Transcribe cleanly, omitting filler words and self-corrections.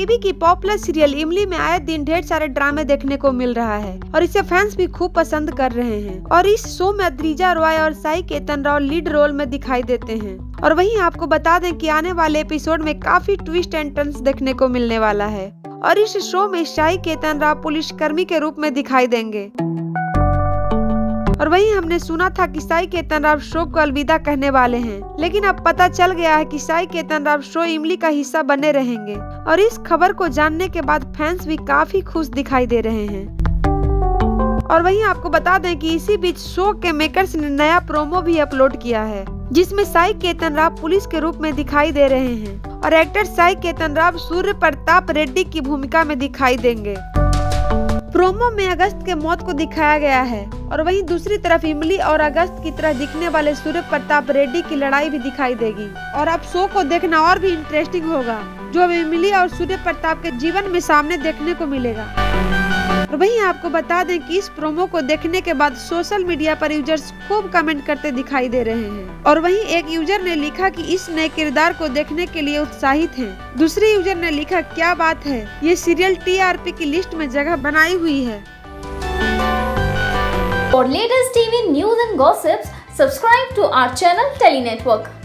TV की popular serial इमली में आए दिन ढेर सारे ड्रामे देखने को मिल रहा है और इसे फैंस भी खूब पसंद कर रहे हैं। और इस शो में अद्रिजा रॉय और साई केतन राव लीड रोल में दिखाई देते हैं। और वहीं आपको बता दें कि आने वाले एपिसोड में काफी ट्विस्ट एंड टर्न्स देखने को मिलने वाला है और इस शो में साई केतन राव पुलिसकर्मी के रूप में दिखाई देंगे। और वहीं हमने सुना था कि साई केतन राव शो को अलविदा कहने वाले हैं, लेकिन अब पता चल गया है कि साई केतन राव शो इमली का हिस्सा बने रहेंगे। और इस खबर को जानने के बाद फैंस भी काफी खुश दिखाई दे रहे हैं। और वहीं आपको बता दें कि इसी बीच शो के मेकर्स ने नया प्रोमो भी अपलोड किया है, जिसमें साई केतन राव पुलिस के रूप में दिखाई दे रहे हैं और एक्टर साई केतन राव सूर्य प्रताप रेड्डी की भूमिका में दिखाई देंगे। प्रोमो में अगस्त के मौत को दिखाया गया है और वहीं दूसरी तरफ इमली और अगस्त की तरह दिखने वाले सूर्य प्रताप रेड्डी की लड़ाई भी दिखाई देगी। और अब शो को देखना और भी इंटरेस्टिंग होगा, जो अब इमली और सूर्य प्रताप के जीवन में सामने देखने को मिलेगा। और वहीं आपको बता दें कि इस प्रोमो को देखने के बाद सोशल मीडिया पर यूजर्स खूब कमेंट करते दिखाई दे रहे हैं। और वहीं एक यूजर ने लिखा कि इस नए किरदार को देखने के लिए उत्साहित हैं। दूसरे यूजर ने लिखा, क्या बात है, ये सीरियल टीआरपी की लिस्ट में जगह बनाई हुई है। For latest TV news and gossips, subscribe to our channel Tele Network.